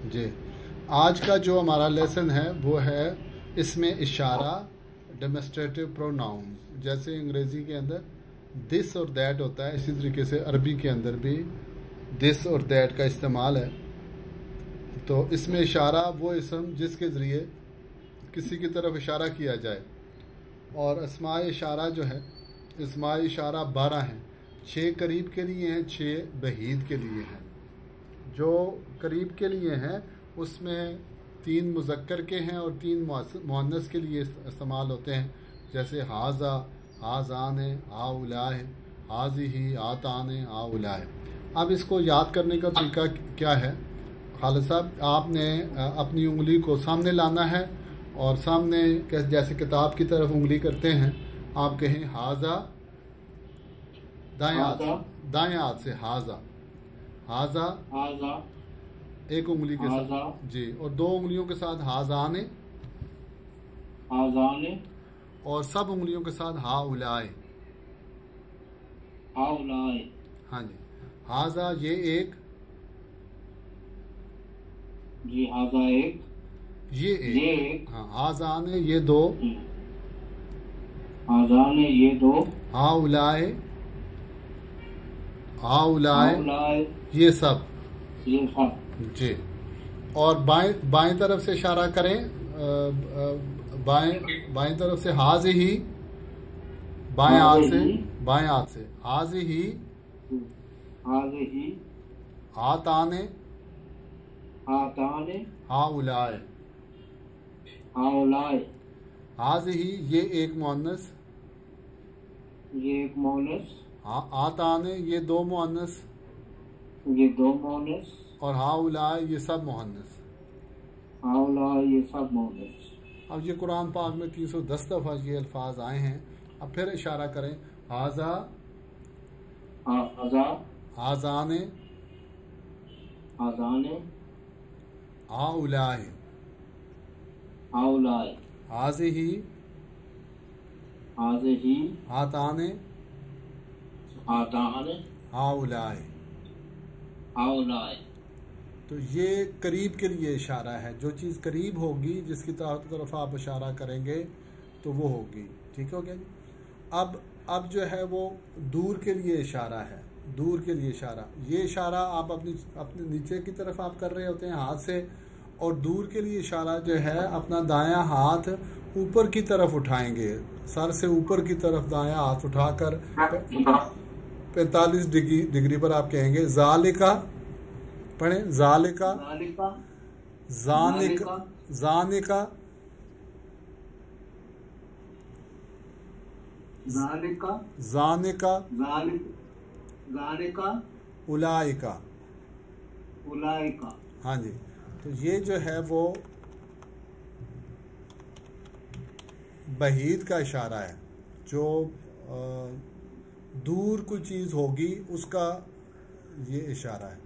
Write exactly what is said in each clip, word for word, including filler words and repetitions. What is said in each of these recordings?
जी, आज का जो हमारा लेसन है वो है इसमें इशारा डेमोस्ट्रेटिव प्रोनाउन। जैसे अंग्रेज़ी के अंदर दिस और दैट होता है, इसी तरीके से अरबी के अंदर भी दिस और दैट का इस्तेमाल है। तो इसमें इशारा वो इसम जिसके ज़रिए किसी की तरफ इशारा किया जाए। और अस्माए इशारा जो है, अस्माए इशारा बारह हैं। छः करीब के लिए हैं, छः बहीद के लिए हैं। जो करीब के लिए हैं उसमें तीन मुज़क्कर के हैं और तीन मुअन्नस के लिए इस्तेमाल होते हैं। जैसे हाजा, हाजान है, आउला है, हाजी ही, आतान है, आउला है। अब इसको याद करने का तरीका क्या है? खालिद साहब, आपने अपनी उंगली को सामने लाना है और सामने जैसे किताब की तरफ उंगली करते हैं, आप कहें हाजा, दाएं हाथ दाएं हाथ से हाजा, हाजा हाजा एक उंगली के साथ जी, और दो उंगलियों के साथ हाजाने, हाजाने, और सब उंगलियों के साथ हा उलाए, हा उलाए। हाँ जी, हाजा ये एक, जी हाजा एक, ये एक, ये एक, हाँ हाजाने ये दो, हाजाने ये दो, हा उलाए, हा उलाए ये सब, ये सब जी। और बाएं बाएं तरफ से इशारा करें, बाएं बाएं तरफ से हाज ही, बाएं हाथ से, बाएं हाथ से हाज ही, हाज ही, आताने, आताने, हा उलाए, हा उलाए। हाज ही ये एक मुअन्नस, ये एक मुअन्नस, हाँ आताने ये दो मुअन्नस, ये दो मुअन्नस, और हा उलाए ये सब मुअन्नस। हा उलाए ये सब मुअन्नस। अब ये कुरान पाक में तीन सौ दस दफ़ा ये अल्फाज आए हैं। अब फिर इशारा करें, हाजा, हाजा, हाजाने, हाजाने, हा उलाए, हा उलाए, हाज़ ही, हाज ही, हाताने, हाताने, हा उलाए। हा उलाए। तो ये करीब के लिए इशारा है। जो चीज़ करीब होगी, जिसकी तरफ आप इशारा करेंगे तो वो होगी। ठीक हो गया जी। अब अब जो है वो दूर के लिए इशारा है, दूर के लिए इशारा। ये इशारा आप अपनी अपने नीचे की तरफ आप कर रहे होते हैं हाथ से, और दूर के लिए इशारा जो है अपना दायां हाथ ऊपर की तरफ उठाएंगे, सर से ऊपर की तरफ दायां हाथ उठाकर पैंतालीस डिग्री डिग्री पर आप कहेंगे ज़ालिका, पढ़े ज़ालिका, ज़ालिका, ज़ानिका, ज़ानिका, ज़ालिका, ज़ानिका, ज़ालिका, उलाइका, उलाइका। हाँ जी। तो ये जो है वो बहीद का इशारा है। जो आ, दूर कोई चीज़ होगी उसका ये इशारा है।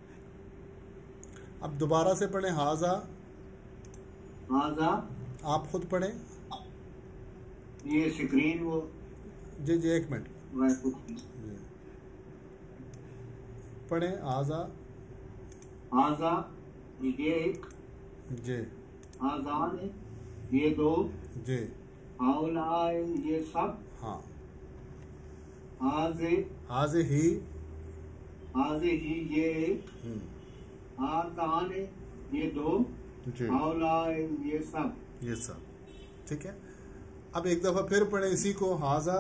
अब दोबारा से पढ़ें, हाजा, हाजा, आप खुद पढ़ें। ये स्क्रीन वो जी जी एक मिनट वह कुछ पढ़ें, हाजा, हाजा ये एक, जी, हाजान ये दो, जी, हाउलाए ये सब, हाँ, हाजे, हाजे ही, हाजे ही ये एक, हम्म, आतान ये दो, जी, हाउलाए ये सब, ये सब। ठीक है। अब एक दफ़ा फिर पढ़ें इसी को, हाजा,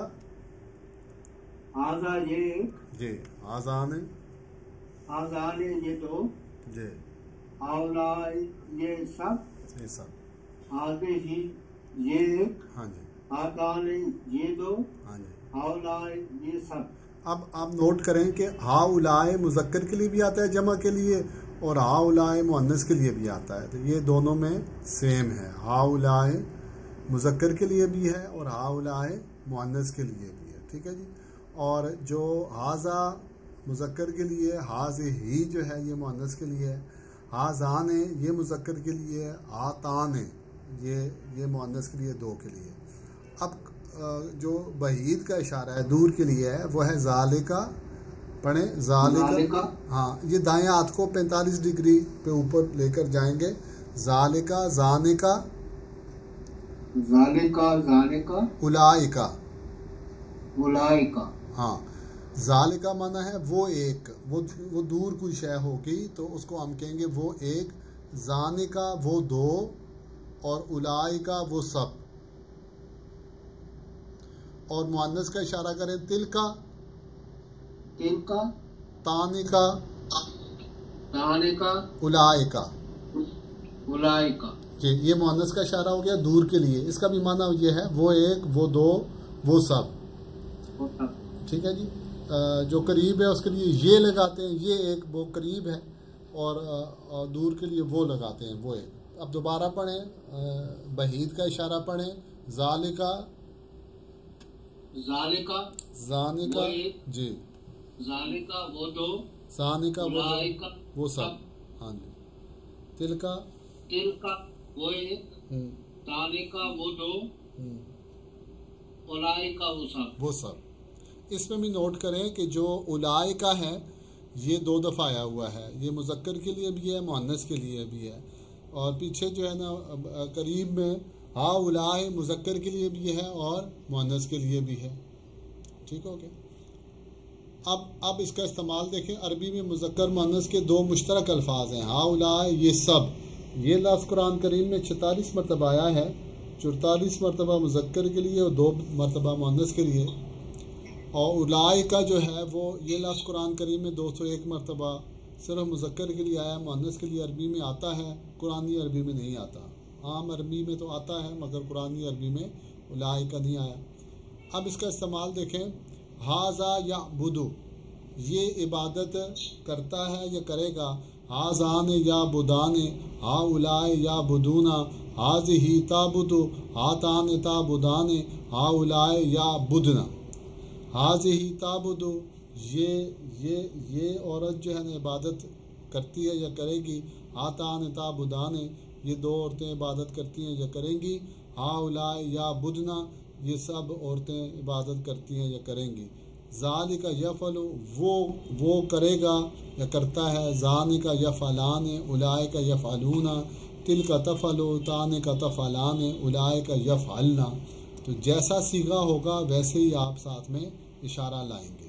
हाजा ये एक, जी, हाजान, हाजान ये दो, जी, हाउलाए ये सब, ये सब, हाजे ही ये एक, हाँ जी, आतान ये दो, हाँ जी। हाउलाए ये सब। अब आप नोट करें कि हा उलाए मुज़क्कर के लिए भी आता है जमा के लिए, और हा उलाए मुअन्नस के लिए भी आता है। तो ये दोनों में सेम है। हा उलाए मुज़क्कर के लिए भी है और हा उलाए मुअन्नस के लिए भी है। ठीक है जी। और जो हाजा मुज़क्कर के लिए, हाज ही जो है ये मुअन्नस के लिए है, हाजान है ये मुज़क्कर के लिए, आतान है ये ये मुअन्नस के लिए, दो के लिए। अब जो बहीद का इशारा है, दूर के लिए है, वो है ज़ालिका, पढ़े जालिका। जालिका। हाँ, ये दाएं हाथ को पैंतालीस डिग्री पे ऊपर लेकर जाएंगे। जालिका, जानिका, जालिका, जानिका, उलाइका। उलाइका। हाँ, जालिका माना है वो एक, वो वो दूर कोई शय होगी तो उसको हम कहेंगे वो एक। जानिका वो दो, और उलाइका वो सब। और मुअन्नस का इशारा करें तिलका, तिलका, तानिका, तानिका, उलाइका। उलाइका। जी, ये मुअन्नस का इशारा हो गया दूर के लिए। इसका भी माना ये है वो एक, वो दो, वो सब। ठीक है जी। जो करीब है उसके लिए ये लगाते हैं, ये एक, वो करीब है, और दूर के लिए वो लगाते हैं, वो एक। अब दोबारा पढ़ें, बहीद का इशारा पढ़ें। जालिका, जालिका, जानिका, वो एक, जी, जालिका वो दो, सानिका वो उलाइका दो, वो सब। हाँ जी। तिलका, तिलका वो एक, हम्म, तानिका वो दो, हम्म, उलाइका वो सब। वो सब। इसमें भी नोट करें कि जो उलाइका है ये दो दफ़ा आया हुआ है। ये मुज़क्कर के लिए भी है, मुअन्नस के लिए भी है। और पीछे जो है ना करीब में हा उलाए मुज़क्कर के लिए भी है और मुअन्नस के लिए भी है। ठीक हो गया। अब अब इसका इस्तेमाल देखें। अरबी में मुज़क्कर मुअन्नस के दो मुश्तरक अल्फाज हैं, हा उलाए, ये सब। ये लफ्ज़ कुरान करीम में छितालीस मरतबा आया है, चौतालीस मरतबा मुज़क्कर के लिए और दो मरतबा मुअन्नस के लिए। और उलाइका जो है वो ये लफ्ज़ कुरान करीम में दो सौ एक मरतबा सिर्फ मुज़क्कर के लिए आया, मुअन्नस के लिए अरबी में आता है, कुरानी अरबी में नहीं आता। आम अरबी में तो आता है मगर कुरानी अरबी में उलाइका नहीं आया। अब इसका इस्तेमाल देखें। हाजा या बुदू, ये इबादत करता है या करेगा। हाजान या बुदाने, हा उलाए या बुदूना, हाज ही ताबुदु, हातान ताबुदाने, हा उलाए या बुदना। हाज ही ताबुदु, ये ये ये औरत जो है ना इबादत करती है या करेगी। हातान ताबुदाने, ये दो औरतें इबादत करती हैं या करेंगी। हा उलाए या बुदना, ये सब औरतें इबादत करती हैं या करेंगी। ज़ालिका यफ़अलु, वो वो करेगा या करता है। ज़ानिका यफ़अलाने, उलाइका यफ़अलूना, तिलका तफ़अलु, तानिका तफ़अलाने, उलाइका यफ़अलना। तो जैसा सीगा होगा वैसे ही आप साथ में इशारा लाएंगे।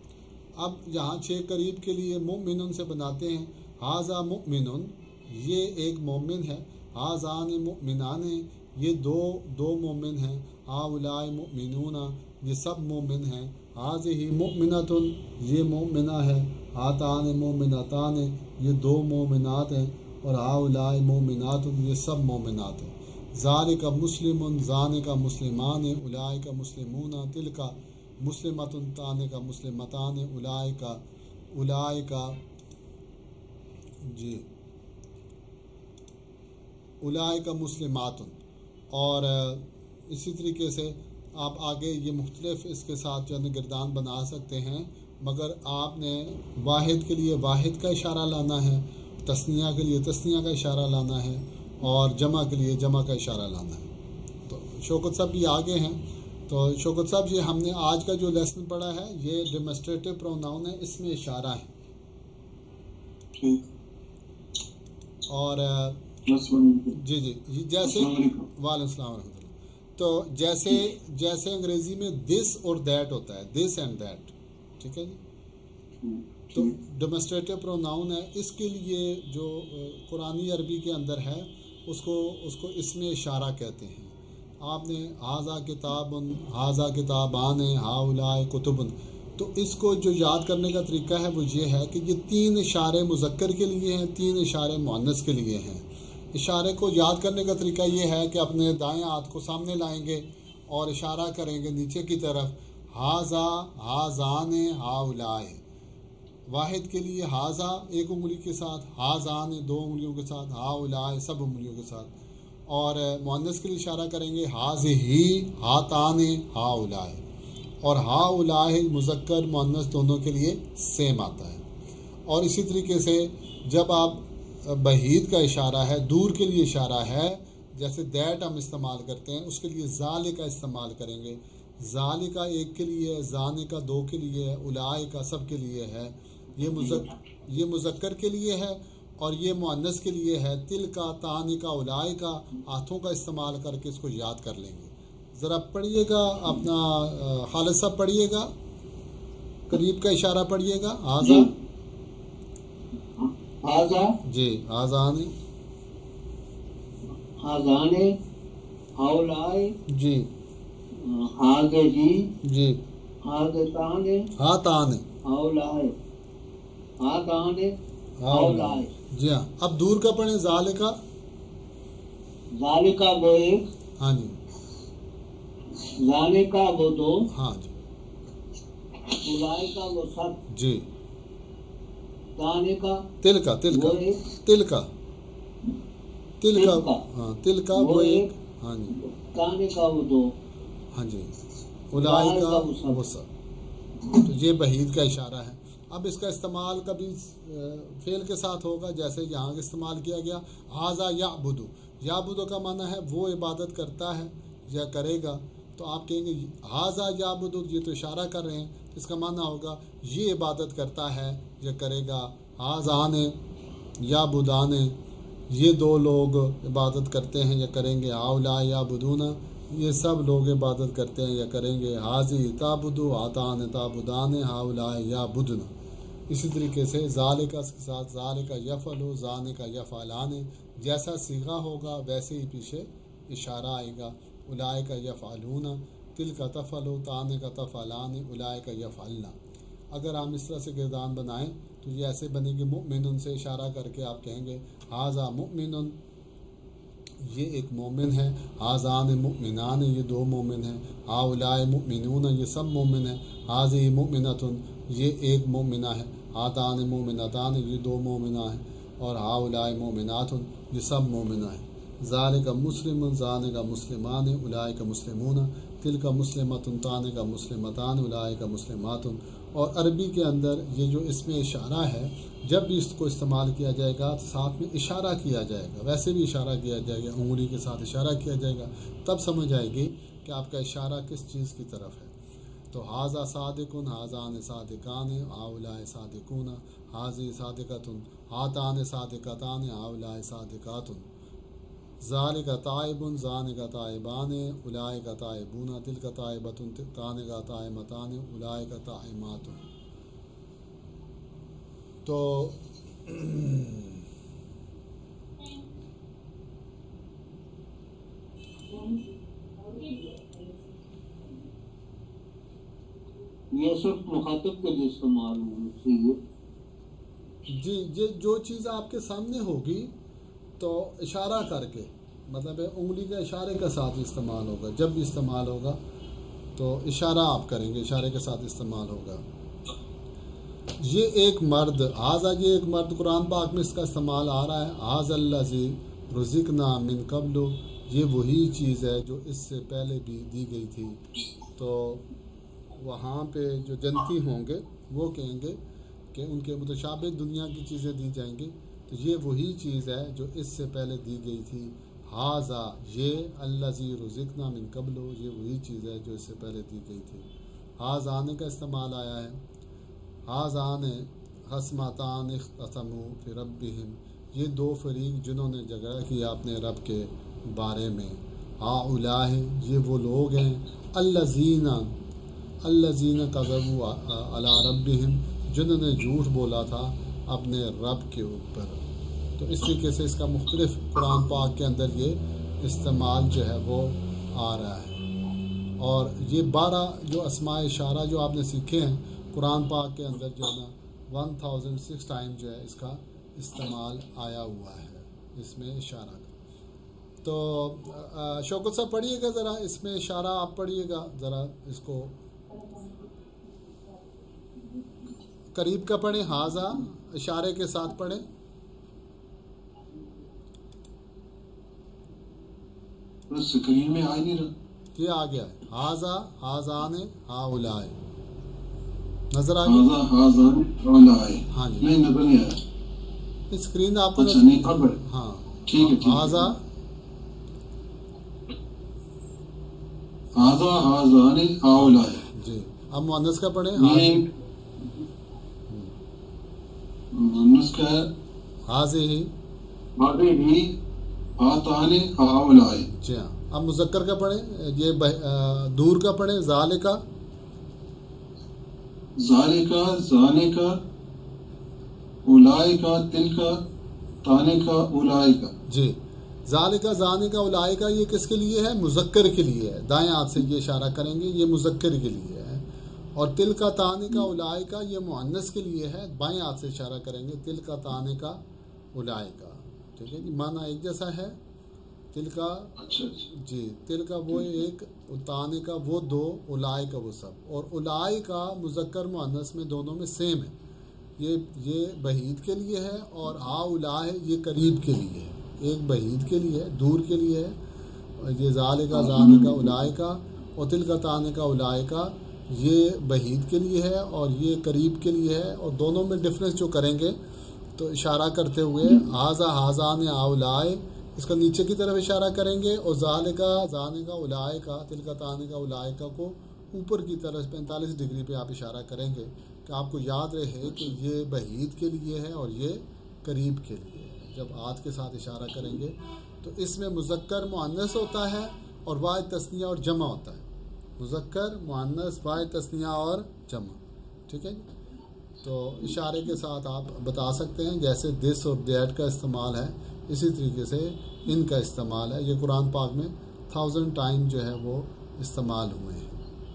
अब यहाँ छः करीब के लिए मुमिनुन से बनाते हैं। हाजा मुमिनुन, ये एक मोमिन है। हाजान मुमिनाने, ये दो दो मोमिन हैं। हाउलाए मुमिनूना, ये सब मोमिन हैं। हाज़िही मुमिनतुन, ये मोमिना है। हातान मोमिनतान, ये दो मोमिनात हैं। और हाउलाए मोमिनातुन, ये सब मोमिनात हैं। ज़ालिका मुस्लिमुन, ज़ानिका मुस्लिमान, उलाइका मुस्लिमूना, तिलका मुस्लिमतुन, तानिका मुस्लिमतान, उलाइका उलाइका जी उलाइका मुस्लिमातुन। और इसी तरीके से आप आगे ये मुख्तलिफ इसके साथ जो है गिरदान बना सकते हैं, मगर आपने वाहिद के लिए वाहिद का इशारा लाना है, तस्निया के लिए तस्निया का इशारा लाना है, और जमा के लिए जमा का इशारा लाना है। तो शौकत साहब भी आगे हैं। तो शौकत साहब जी, हमने आज का जो लेसन पढ़ा है ये डेमोस्ट्रेटिव प्रोनाउन है, इसमें इशारा है। और जी जी जी जैसे वालेकुम सलाम रहमतुल्लाह। तो जैसे जैसे अंग्रेजी में दिस और दैट होता है, दिस एंड दैट, ठीक है जी। तो डेमोस्ट्रेटिव प्रोनाउन है, इसके लिए जो कुरानी अरबी के अंदर है उसको उसको इसमें इशारा कहते हैं। आपने हाजा किताबन, हाजा किताबान, हाउलाए कुतुबन, तो इसको जो याद करने का तरीका है वो ये है कि ये तीन इशारे मुज़क्कर के लिए हैं, तीन इशारे मुअन्नस के लिए हैं। इशारे को याद करने का तरीका ये है कि अपने दाएं हाथ को सामने लाएंगे और इशारा करेंगे नीचे की तरफ। हाजा, हाजान, हाउलाए। वाहिद के लिए हाजा एक उंगली के साथ, हाजान दो उंगलियों के साथ, हाउलाए सब उंगलियों के साथ। और मुअन्नस के लिए इशारा करेंगे हाज़िही, हातान, हाउलाए। और हाउलाए मुज़क्कर मुअन्नस दोनों के लिए सेम आता है। और इसी तरीके से जब आप बहीद का इशारा है, दूर के लिए इशारा है, जैसे दैट हम इस्तेमाल करते हैं, उसके लिए ज़ालिका इस्तेमाल करेंगे। ज़ालिका एक के लिए है, ज़ानिका दो के लिए है, उलाइका सब के लिए है। ये मुज़क ये मुज़क्कर के लिए है और ये मुअन्नस के लिए है। तिल का, तानिका, उलाइका हाथों का इस्तेमाल करके इसको याद कर लेंगे। ज़रा पढ़िएगा अपना खालिद साहब पढ़िएगा, करीब का इशारा पढ़िएगा। आज़ा आज़ा जी, आज़ाने आज़ाने हाउलाए जी हादे जी जी हादे ताने हाताने हाउलाए हादाने हाउलाए। जी हाँ। अब दूर का पढ़े, ज़ालिका ज़ालिका वो एक, हाँ जी, ज़ालिका वो दो, हाँ जी उलाइका वो सब, जी। ताने का तिल का तिल का वो एक, तिल का तिल तिल का का हाँ तिल का वो वो एक, एक, हाँ जी ताने का वो दो, हाँ जी, उलाइका उलाइका वो सब। वो सब। तो ये बहीद का इशारा है। अब इसका इस्तेमाल कभी फेल के साथ होगा, जैसे यहाँ इस्तेमाल किया गया हाजा याबुदु। याबुदु का माना है वो इबादत करता है या करेगा, तो आप कहेंगे हाजा याबुदु, ये तो इशारा कर रहे हैं, तो इसका माना होगा ये इबादत करता है या करेगा। हाजाने याबुदाने, ये दो लोग इबादत करते हैं या करेंगे। हाउला याबुदूना, ये सब लोग इबादत करते हैं या करेंगे। हाजी ताबुदु आतान ताबुदाने हाउला याबुदना। इसी तरीके से ज़ालिका के साथ ज़ालिका यफ़अलु, ज़ानिका यफ़अलाने, जैसा सीगा होगा वैसे ही पीछे इशारा आएगा। उलाइका यफ़अलूना, तिल का तफ़अलु, ताने का तफ़अलाने, उलाइका यफ़अलना। अगर हम इस तरह से गिरदान बनाएं तो ये ऐसे बनेगी, मुमिनुन से इशारा करके आप कहेंगे हाजा मुमिनुन, ये एक मोमिन है। हाजान मुमिनान, ये दो मोमिन हैं। हाउलाए मुमिनून, ये सब मोमिन हैं। हाजी मुमिनतुन, ये एक मोमिना है। हातान मोमिनतान, ये दो मोमिना हैं। और हाउलाए मोमिनातुन, ये सब मोमिना हैं। ज़ालिका मुस्लिमुन, ज़ानिका मुस्लिमान, उलाइका मुस्लिमून, तिलका मुस्लिमतुन, तानिका मुस्लिमतान, उलाइका मुस्लिमातुन। और अरबी के अंदर ये जो इसमें इशारा है, जब भी इसको इस्तेमाल किया जाएगा तो साथ में इशारा किया जाएगा, वैसे भी इशारा किया जाएगा, उंगली के साथ इशारा किया जाएगा, तब समझ आएगी कि आपका इशारा किस चीज़ की तरफ है। तो हाजा सादिकुन, हाजान सादिकान, आउलाए सादिकून, हाजी सादिकतुन, हातान सादिकतान, आउलाए सादिकातुन। ज़ालिका ताइबुन, ज़ानिका ताइबान, उलाइका ताइबून, तिलका ताइबतुन, तानिका ताइमतान, उलाइका ताइमातुन। तो ये सिर्फ मुखातिब के लिए इस्तेमाल होना चाहिए। जी, ये जो चीज़ आपके सामने होगी तो इशारा करके, मतलब उंगली के इशारे के साथ इस्तेमाल होगा। जब भी इस्तेमाल होगा तो इशारा आप करेंगे, इशारे के साथ इस्तेमाल होगा। ये एक मर्द, हाजा, ये एक मर्द, कुरान पाक में इसका इस्तेमाल आ रहा है। हाज़ल्लज़ी रुज़िक़ना मिन क़ब्लु, ये वही चीज़ है जो इससे पहले भी दी गई थी। तो वहाँ पे जो जनती होंगे वो कहेंगे कि उनके मुतशाबिह दुनिया की चीज़ें दी जाएंगी, तो ये वही चीज़ है जो इससे पहले दी गई थी। हाजा, ये अल्लज़ी रुज़िक़ना मिन क़ब्लु, ये वही चीज़ है जो इससे पहले दी गई थी। हाज़ाने का इस्तेमाल आया है। हाज़ाने हस्मतान इख्तसमू फ़ी रब्बिहिम, ये दो फरीक जिन्होंने झगड़ा किया अपने रब के बारे में। हाउलाह, ये वो लोग हैं, अल्लज़ीना अल्लज़ीना कज़बू अला रब्बिहिम, जिन्होंने झूठ बोला था अपने रब के ऊपर। तो इस तरीके से इसका मुख्तलिफ कुरान पाक के अंदर ये इस्तेमाल जो है वो आ रहा है। और ये बारह जो अस्माए इशारा जो आपने सीखे हैं कुरान पाक के अंदर, जो है ना वन थाउजेंड सिक्स टाइम जो है इसका इस्तेमाल आया हुआ है इसमें इशारा का। तो शौकत साहब पढ़िएगा ज़रा, इसमें इशारा आप पढ़िएगा ज़रा, इसको करीब का पढ़ें, हाजा इशारे के साथ पढ़ें। स्क्रीन में आ नहीं रहा, ये आ गया है। हाजा, हाजाने, हाउलाए, नजर आ गया? हाजा हाजान हाउलाए, हाँ जी, नहीं नजर नहीं आया। स्क्रीन आपको अच्छा नहीं, अब बढ़े। हाँ ठीक है, ठीक है। हाजा हाजा हाजा हाजाने आउलाए। जी, अब मुअन्नस का पढ़े। ये मुअन्नस का है हाज़े ही हाज़े ही आताने आउलाए। जी हाँ। अब मुज़क्कर का पढ़े, ये बह- आ, दूर का पढ़े। ज़ालिका ज़ालिका ज़ाने का उलाए का तिल का ताने का उलाए का। जी, ज़ालिका ज़ाने का उलाए का ये किसके लिए है? मुज़क्कर के लिए है। दाएं हाथ से ये इशारा करेंगे, ये मुज़क्कर के लिए है। और तिल का ताने का उलाए का ये मुअन्नस के लिए है। बाएं हाथ से इशारा करेंगे, तिल का ताने का उलाए का। ठीक है जी, माना एक जैसा है। तिल का अच्छा अच्छा। जी, तिल का वो एक, ताने का वो दो, उलाए का वो सब। और उलाए का मुज़क्कर मुअन्नस में दोनों में सेम है। ये ये बहीद के लिए है और आ उलाए ये करीब के लिए है। एक बहीद के लिए है, दूर के लिए है। और ये ज़ाले का ज़ाने का उलाए का और तिल का ताने का उलाए का ये बहीद के लिए है और ये करीब के लिए है। और दोनों में डिफरेंस जो करेंगे तो इशारा करते हुए हाजा हाजान आउलाए, इसका नीचे की तरफ इशारा करेंगे। और ज़ाले का ज़ाने का उलाए का, तिल का ताने का उलाए का को ऊपर की तरफ पैंतालीस डिग्री पे आप इशारा करेंगे कि आपको याद रहे कि ये बहीद के लिए है और ये करीब के लिए है। जब आद के साथ इशारा करेंगे तो इसमें मुज़क्कर मुअन्नस होता है और वाहिद तस्निया और जमा होता है। मुज़क्कर मुअन्नस वाहिद तस्निया और जमा। ठीक है, तो इशारे के साथ आप बता सकते हैं। जैसे दिस और दैट का इस्तेमाल है, इसी तरीके से इनका इस्तेमाल है। ये कुरान पाक में थाउजेंड टाइम जो है वो इस्तेमाल हुए हैं।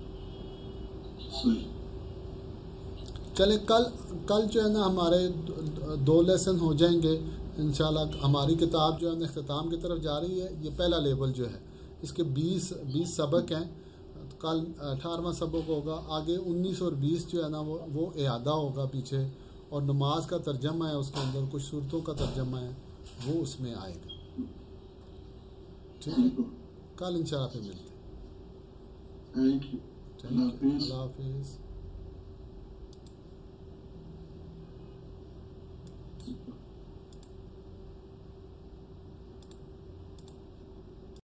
चले, कल कल जो है ना हमारे दो लेसन हो जाएंगे इंशाल्लाह। हमारी किताब जो है ना इख्तिताम की तरफ जा रही है। ये पहला लेवल जो है, इसके बीस बीस सबक हैं। कल अठारहवां सबक होगा। आगे उन्नीस और बीस जो है ना वो वो इयादा होगा पीछे। और नमाज का तर्जमा है, उसके अंदर कुछ सूरतों का तर्जमा है, वो उसमें आएगा। ठीक है, कल इंशाल्लाह फिर मिलते हैं। Thank you. अल्लाह हाफिज़।